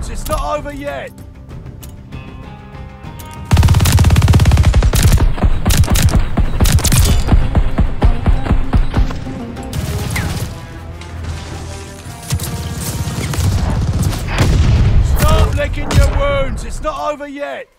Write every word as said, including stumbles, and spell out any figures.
wounds, it's not over yet! Stop licking your wounds, it's not over yet!